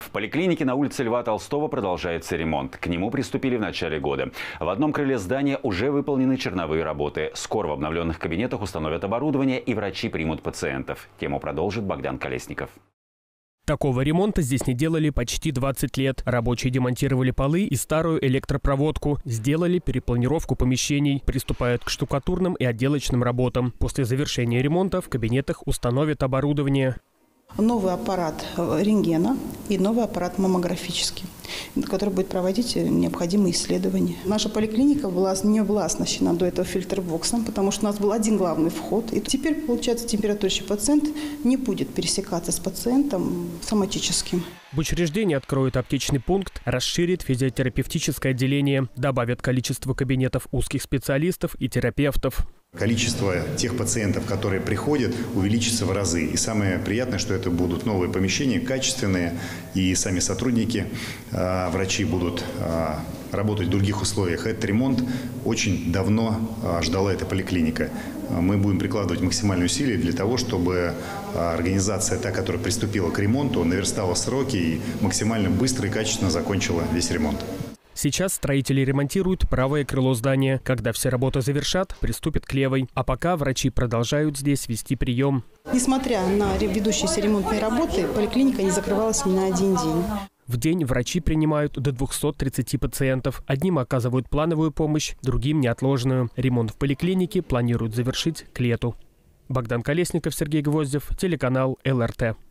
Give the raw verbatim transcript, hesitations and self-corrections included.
В поликлинике на улице Льва Толстого продолжается ремонт. К нему приступили в начале года. В одном крыле здания уже выполнены черновые работы. Скоро в обновленных кабинетах установят оборудование и врачи примут пациентов. Тему продолжит Богдан Колесников. Такого ремонта здесь не делали почти двадцать лет. Рабочие демонтировали полы и старую электропроводку. Сделали перепланировку помещений. Приступают к штукатурным и отделочным работам. После завершения ремонта в кабинетах установят оборудование. Новый аппарат рентгена и новый аппарат маммографический, который будет проводить необходимые исследования. Наша поликлиника была, не была оснащена до этого фильтр-боксом, потому что у нас был один главный вход. И теперь, получается, температурящий пациент не будет пересекаться с пациентом соматическим. В учреждении откроют аптечный пункт, расширит физиотерапевтическое отделение, добавят количество кабинетов узких специалистов и терапевтов. Количество тех пациентов, которые приходят, увеличится в разы. И самое приятное, что это будут новые помещения, качественные, и сами сотрудники, врачи будут работать в других условиях. Этот ремонт очень давно ждала эта поликлиника. Мы будем прикладывать максимальные усилия для того, чтобы организация, та, которая приступила к ремонту, наверстала сроки и максимально быстро и качественно закончила весь ремонт. Сейчас строители ремонтируют правое крыло здания. Когда все работы завершат, приступят к левой. А пока врачи продолжают здесь вести прием. Несмотря на ведущиеся ремонтные работы, поликлиника не закрывалась ни на один день. В день врачи принимают до двухсот тридцати пациентов. Одним оказывают плановую помощь, другим – неотложную. Ремонт в поликлинике планируют завершить к лету. Богдан Колесников, Сергей Гвоздев, телеканал эл эр тэ.